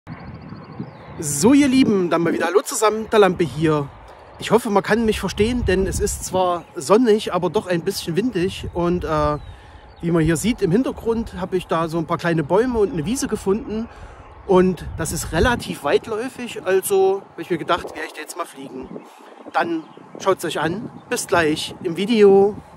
So ihr Lieben, dann mal wieder hallo zusammen, der Lampe hier. Ich hoffe, man kann mich verstehen, denn es ist zwar sonnig, aber doch ein bisschen windig. Und wie man hier sieht, im Hintergrund habe ich da so ein paar kleine Bäume und eine Wiese gefunden. Und das ist relativ weitläufig, also habe ich mir gedacht, werde ich da jetzt mal fliegen. Dann schaut es euch an. Bis gleich im Video.